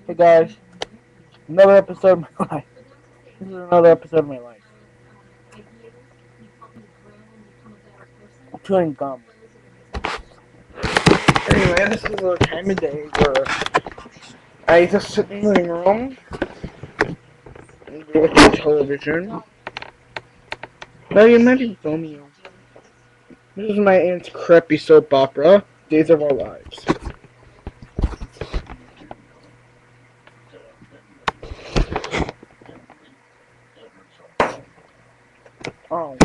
Hey guys, another episode of my life. This is another episode of my life. I'm chewing gum. Anyway, this is a time of day where I just sit in the living room and watch television. Now you imagine filming you. This is my aunt's crappy soap opera, Days of Our Lives. Oh.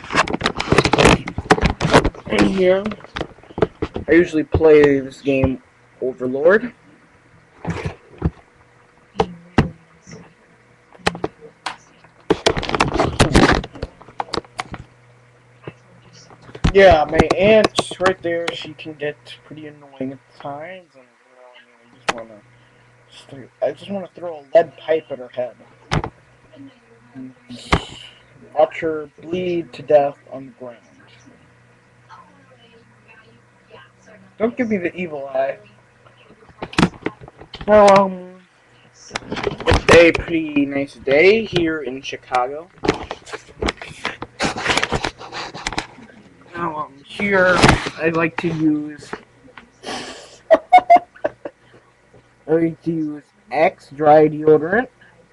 In here, I usually play this game, Overlord. Yeah, my aunt right there, she can get pretty annoying at times, and I just wanna throw a lead pipe at her head. And watch her bleed to death on the ground. Don't give me the evil eye. Well, it's a pretty nice day here in Chicago. Now, here I like to use Axe dry deodorant.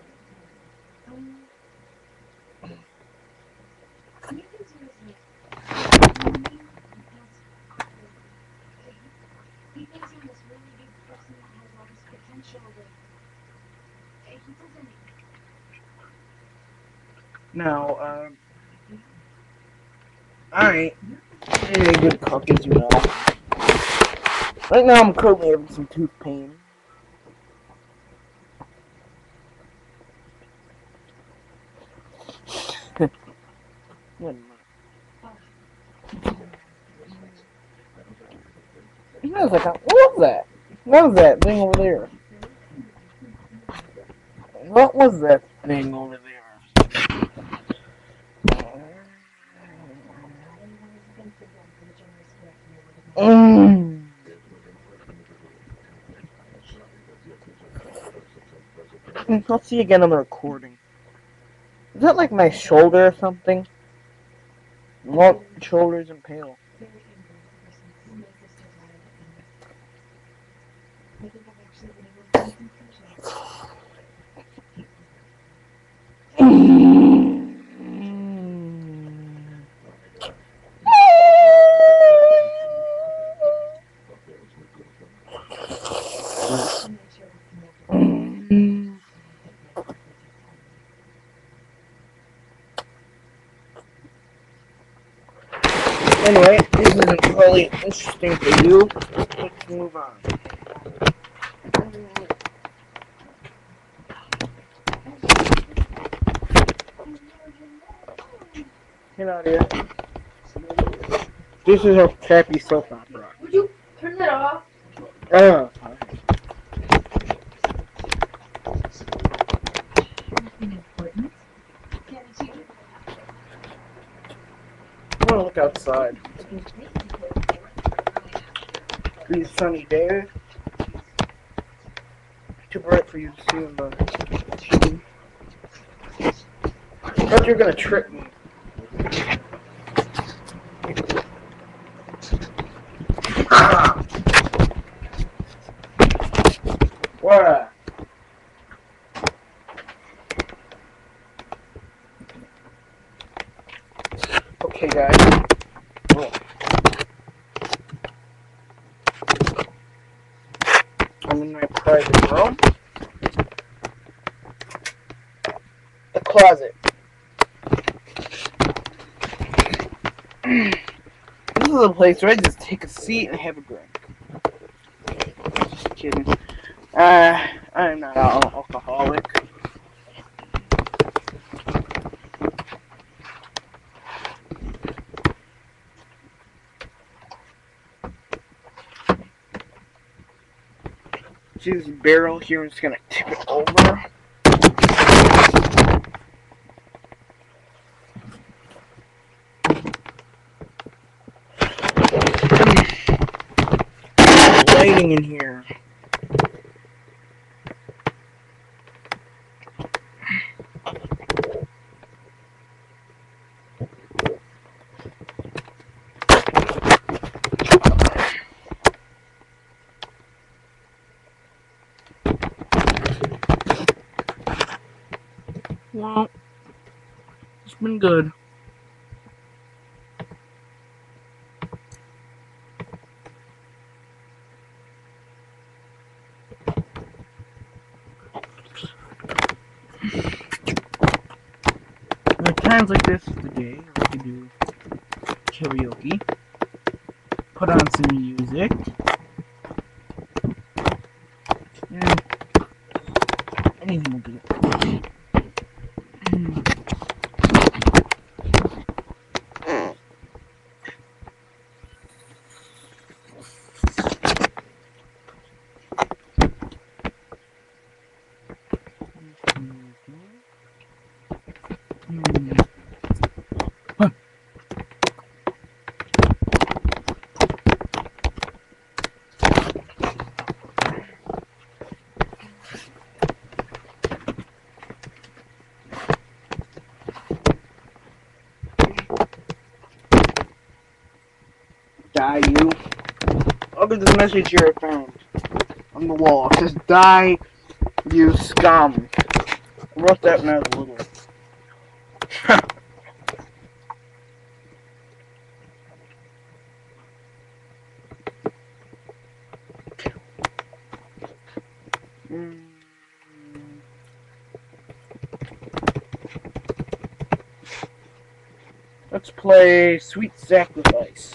Now, I am a good cook, as you know. Right now, I'm currently having some tooth pain. What was that? What was that thing over there? What was that thing over there? Mm. Let's see again on the recording. Is that like my shoulder or something? What shoulders and pale? Anyway, this isn't really interesting for you. Let's move on. Get out of here. This is a crappy soap opera. Would you turn that off? Oh. I want to look outside. Pretty sunny day. Too bright for you to see in the TV. I thought you were gonna trick me. What? Okay, guys. Oh. I'm in my private room. The closet. This is a place where I just take a seat and have a drink. Just kidding. I'm not an alcoholic. See this barrel here? I'm just gonna tip it over. Lighting in here. Well, it's been good. At times like this of the day, I can do karaoke, put on some music, and anything will do. Die, you. Look at this message here I found on the wall. It says, "Die, you scum." I wrote that when I was little. Let's play Sweet Sacrifice.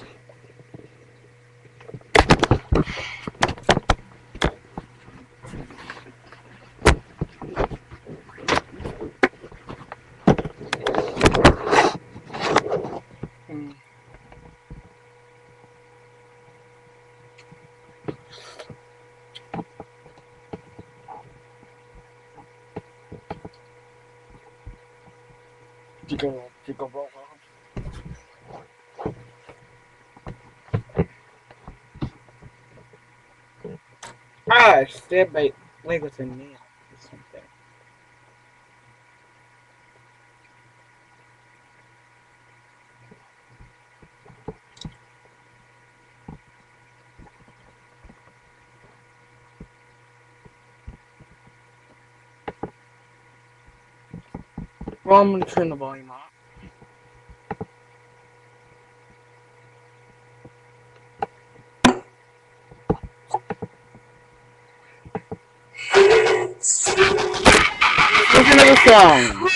Jiggle roll off. Ah, I stabbed my leg with a nail or something. Well, I'm gonna turn the volume off. Listen to the song.